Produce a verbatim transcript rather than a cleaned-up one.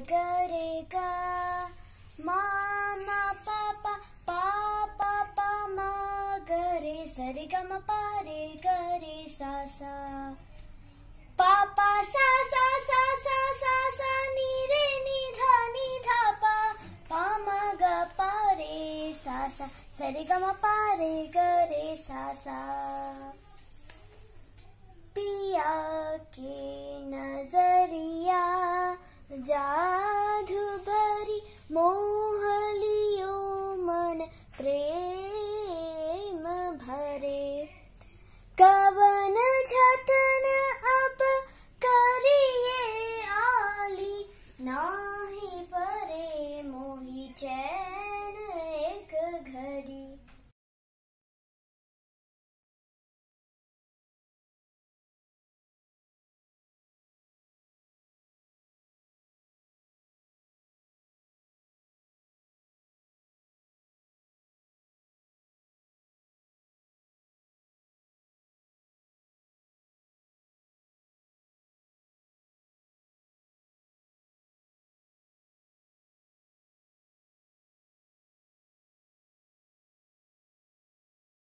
ग रे गा मा मा पा पा पा पा पा मा ग रे सा रे ग म पा रे ग रे सा सा पा पा सा सा सा सा सा सा नी रे नी धा नी धा पा पा मा ग पा रे सा सा सा रे ग म पा रे ग रे सा सा। पिया के नजरिया जा